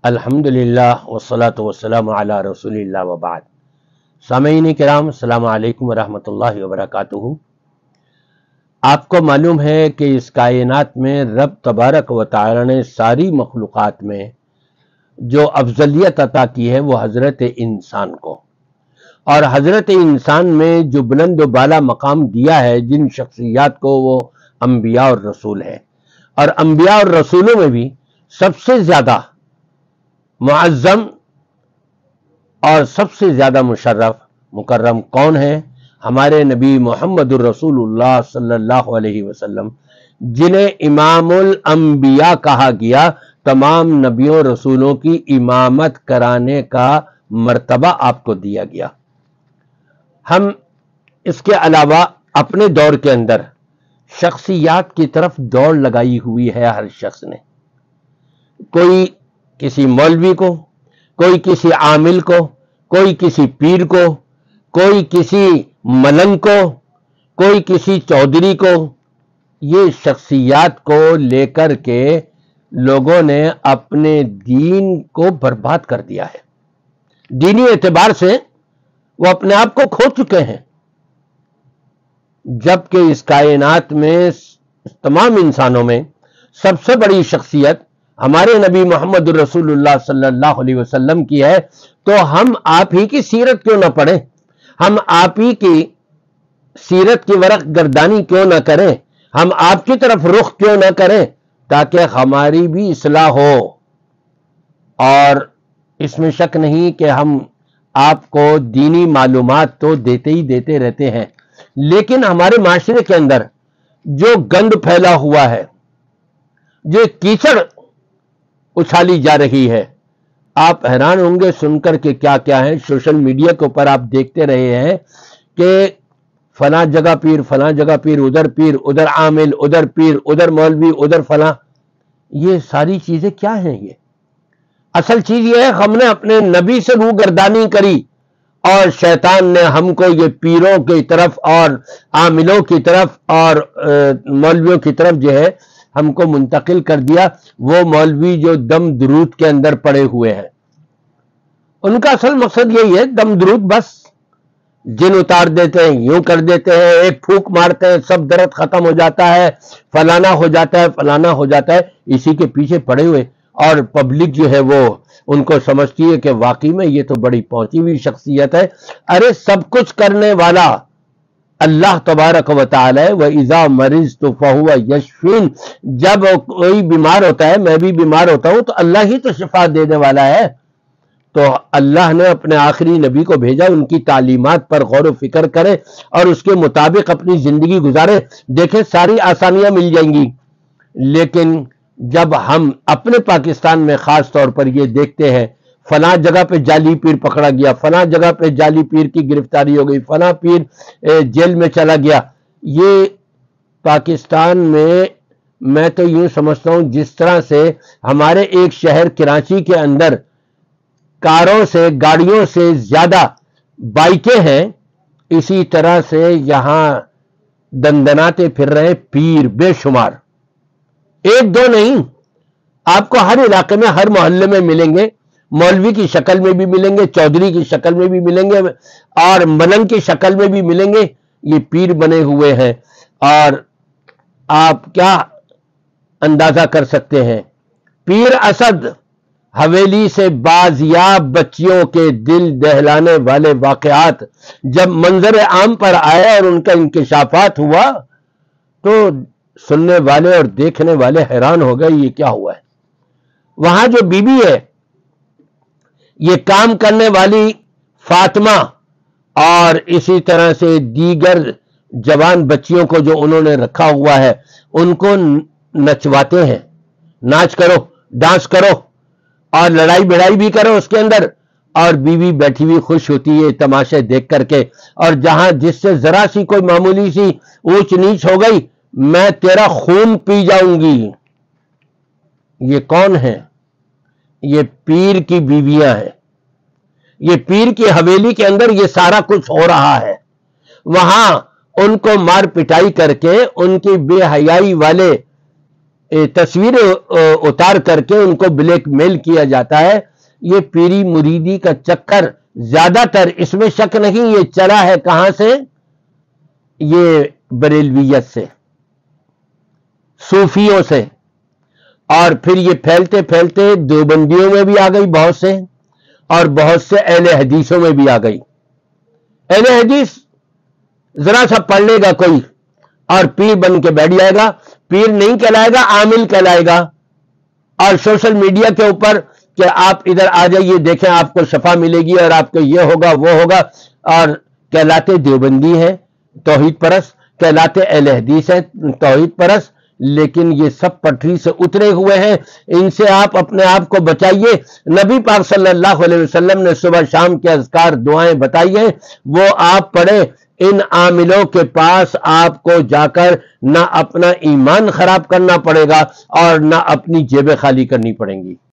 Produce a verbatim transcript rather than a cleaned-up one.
الحمدللہ والصلاۃ والسلام علی رسول اللہ وبعد۔ سامعین کرام، السلام علیکم ورحمۃ اللہ وبرکاتہ۔ آپ کو معلوم ہے کہ اس کائنات میں رب تبارک و تعالی نے ساری مخلوقات میں جو افضلیت عطا کی ہے وہ حضرت انسان کو، اور حضرت انسان میں جو بلند و بالا مقام دیا ہے جن شخصیات کو، وہ انبیاء اور رسول ہیں۔ اور انبیاء اور رسولوں میں بھی سب سے زیادہ معظم اور سب سے زیادہ مشرف مکرم کون ہے؟ ہمارے نبی محمد الرسول اللہ صلی اللہ علیہ وسلم، جنہیں امام الانبیاء کہا گیا۔ تمام نبیوں رسولوں کی امامت کرانے کا مرتبہ آپ کو دیا گیا۔ ہم اس کے علاوہ اپنے دور کے اندر شخصیات کی طرف دوڑ لگائی ہوئی ہے ہر شخص نے۔ کوئی کسی مولوی کو، کوئی کسی عامل کو، کوئی کسی پیر کو، کوئی کسی ملنگ کو، کوئی کسی چودھری کو۔ یہ شخصیات کو لے کر کے لوگوں نے اپنے دین کو برباد کر دیا ہے۔ دینی اعتبار سے وہ اپنے آپ کو کھو چکے ہیں، جبکہ اس کائنات میں تمام انسانوں میں سب سے بڑی شخصیت ہمارے نبی محمد الرسول اللہ صلی اللہ علیہ وسلم کی ہے۔ تو ہم آپ ہی کی سیرت کیوں نہ پڑھیں؟ ہم آپ ہی کی سیرت کی ورق گردانی کیوں نہ کریں؟ ہم آپ کی طرف رخ کیوں نہ کریں تاکہ ہماری بھی اصلاح ہو؟ اور اس میں شک نہیں کہ ہم آپ کو دینی معلومات تو دیتے ہی دیتے رہتے ہیں، لیکن ہمارے معاشرے کے اندر جو گند پھیلا ہوا ہے، جو کیچڑ اچھالی جا رہی ہے، آپ حیران ہوں گے سن کر کے کیا کیا ہے۔ سوشل میڈیا کے اوپر آپ دیکھتے رہے ہیں کہ فلاں جگہ پیر، فلاں جگہ پیر، ادھر پیر، ادھر عامل، ادھر پیر، ادھر مولوی، ادھر فلاں۔ یہ ساری چیزیں کیا ہیں؟ یہ اصل چیز یہ ہے، ہم نے اپنے نبی سے روح گردانی کری اور شیطان نے ہم کو یہ پیروں کی طرف اور عاملوں کی طرف اور مولویوں کی طرف جو ہے ہم کو منتقل کر دیا۔ وہ مولوی جو دم درود کے اندر پڑے ہوئے ہیں، ان کا اصل مقصد یہی ہے، دم درود، بس جن اتار دیتے ہیں، یوں کر دیتے ہیں، ایک پھونک مارتے ہیں، سب درد ختم ہو جاتا ہے، فلانا ہو جاتا ہے، فلانا ہو جاتا ہے، اسی کے پیچھے پڑے ہوئے۔ اور پبلک جو ہے وہ ان کو سمجھتی ہے کہ واقعی میں یہ تو بڑی پہنچی ہوئی شخصیت ہے۔ ارے سب کچھ کرنے والا اللہ تبارک و تعالی ہے۔ وَإِذَا مَرِضْتُ فَهُوَ يَشْفِينِ۔ جب کوئی بیمار ہوتا ہے، میں بھی بیمار ہوتا ہوں، تو اللہ ہی تو شفا دینے والا ہے۔ تو اللہ نے اپنے آخری نبی کو بھیجا، ان کی تعلیمات پر غور و فکر کرے اور اس کے مطابق اپنی زندگی گزارے، دیکھیں ساری آسانیاں مل جائیں گی۔ لیکن جب ہم اپنے پاکستان میں خاص طور پر یہ دیکھتے ہیں، فلاں جگہ پہ جعلی پیر پکڑا گیا، فلاں جگہ پہ جعلی پیر کی گرفتاری ہو گئی، فلاں پیر جیل میں چلا گیا۔ یہ پاکستان میں میں تو یوں سمجھتا ہوں جس طرح سے ہمارے ایک شہر کراچی کے اندر کاروں سے، گاڑیوں سے زیادہ بائکیں ہیں، اسی طرح سے یہاں دندناتے پھر رہے پیر بے شمار، ایک دو نہیں، آپ کو ہر علاقے میں، ہر محلے میں ملیں گے۔ مولوی کی شکل میں بھی ملیں گے، چودھری کی شکل میں بھی ملیں گے، اور ملنگ کی شکل میں بھی ملیں گے۔ یہ پیر بنے ہوئے ہیں، اور آپ کیا اندازہ کر سکتے ہیں؟ پیر اسد حویلی سے بازیاب بچیوں کے دل دہلانے والے واقعات جب منظر عام پر آئے اور ان کا انکشافات ہوا تو سننے والے اور دیکھنے والے حیران ہو گئے، یہ کیا ہوا ہے؟ وہاں جو بی بی ہے، یہ کام کرنے والی فاطمہ اور اسی طرح سے دیگر جوان بچیوں کو جو انہوں نے رکھا ہوا ہے، ان کو نچواتے ہیں، ناچ کرو، ڈانس کرو، اور لڑائی بڑائی بھی کرو اس کے اندر، اور بیوی بیٹھی ہوئی خوش ہوتی ہے تماشے دیکھ کر کے۔ اور جہاں جس سے ذرا سی کوئی معمولی سی اونچ نیچ ہو گئی، میں تیرا خون پی جاؤں گی۔ یہ کون ہے؟ یہ پیر کی بیویاں ہیں۔ یہ پیر کی حویلی کے اندر یہ سارا کچھ ہو رہا ہے۔ وہاں ان کو مار پٹائی کر کے ان کی بے حیائی والے تصویریں اتار کر کے ان کو بلیک میل کیا جاتا ہے. یہ پیری مریدی کا چکر زیادہ تر، اس میں شک نہیں، یہ چلا ہے کہاں سے؟ یہ بریلویت سے، صوفیوں سے، اور پھر یہ پھیلتے پھیلتے دیوبندیوں میں بھی آ گئی بہت سے، اور بہت سے اہل حدیثوں میں بھی آ گئی. اہل حدیث ذرا سا پڑھ لے گا کوئی اور پیر بن کے بیٹھ جائے گا، پیر نہیں کہلائے گا، عامل کہلائے گا. اور سوشل میڈیا کے اوپر کہ آپ ادھر آ جائیے دیکھیں آپ کو شفا ملے گی اور آپ کو یہ ہوگا وہ ہوگا، اور کہلاتے دیوبندی ہیں توحید پرست، کہلاتے اہل حدیث ہیں توحید پرست، لیکن یہ سب پٹری سے اترے ہوئے ہیں. ان سے آپ اپنے آپ کو بچائیے. نبی پاک صلی اللہ علیہ وسلم نے صبح شام کے اذکار دعائیں بتائی ہیں، وہ آپ پڑھیں. ان عاملوں کے پاس آپ کو جا کر نہ اپنا ایمان خراب کرنا پڑے گا اور نہ اپنی جیبیں خالی کرنی پڑیں گی.